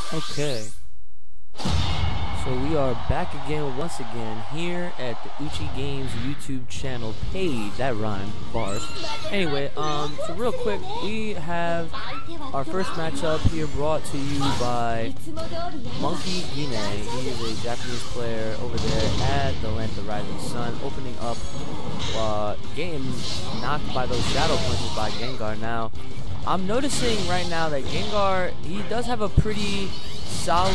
Okay, so we are back again, once again, here at the Uchi Games YouTube channel page. That rhymed, bars. Anyway, so real quick, we have our first matchup here brought to you by Monkey Gine. He is a Japanese player over there at the Land of the Rising Sun, opening up game knocked by those shadow punches by Gengar. Now, I'm noticing right now that Gengar, he does have a pretty solid,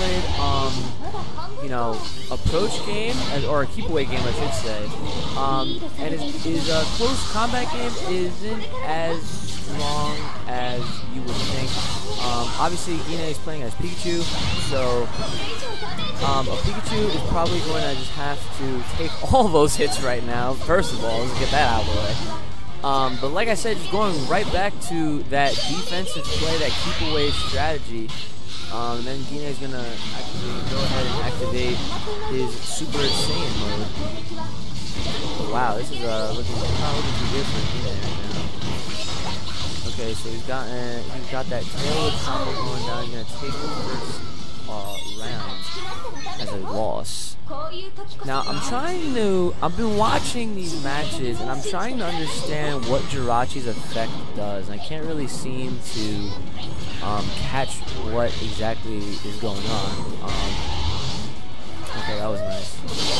approach game, or a keep away game, I should say. And his close combat game isn't as strong as you would think. Obviously, Gine is playing as Pikachu, so a Pikachu is probably going to just have to take all those hits right now. First of all, let's get that out of the way. But like I said, just going right back to that defensive play, that keep away strategy. And then Gine is gonna actually go ahead and activate his Super Saiyan mode. Wow, this is looking too good for Gine right now. Okay, so he's got that tail combo going down. He's gonna take the first round as a loss. Now I've been watching these matches and I'm trying to understand what Jirachi's effect does. I can't really seem to catch what exactly is going on. Okay, that was nice.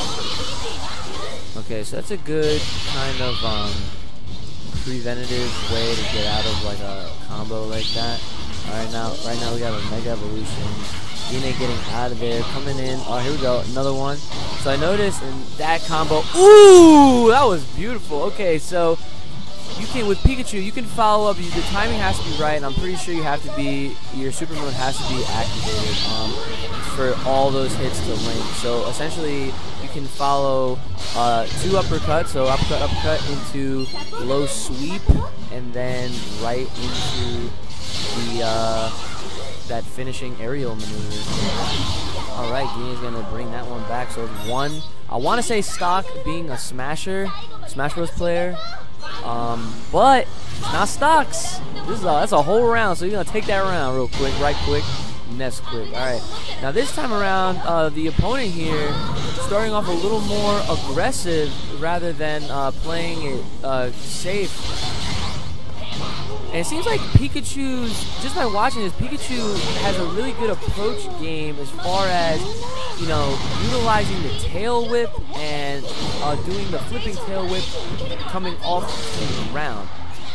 Okay, so that's a good kind of preventative way to get out of like a combo like that. Right now we got a Mega Evolution. Gine getting out of there, coming in. Oh, here we go, another one. So I noticed in that combo, ooh, that was beautiful. Okay, so you can, with Pikachu, you can follow up. The timing has to be right, and I'm pretty sure you have to be, your super mode has to be activated for all those hits to link. So essentially, you can follow 2 uppercuts, so uppercut into low sweep, and then right into the that finishing aerial maneuver. All right, Gine is gonna bring that one back. So it's one. I want to say stock being a Smash Bros player. But it's not stocks. That's a whole round, so you're gonna take that round real quick, right quick, next quick. All right. Now this time around, the opponent here starting off a little more aggressive rather than playing it safe. And it seems like Pikachu's, just by watching this, Pikachu has a really good approach game as far as, utilizing the tail whip and doing the flipping tail whip coming off the ground.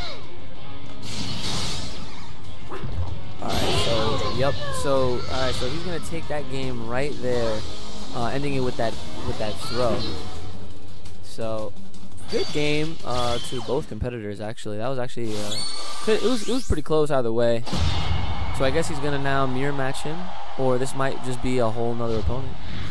Alright, so, yep. So, alright, so he's going to take that game right there, ending it with that throw. So, good game to both competitors, actually. That was actually, it was pretty close either way. So I guess he's going to now mirror match him, or this might just be a whole nother opponent.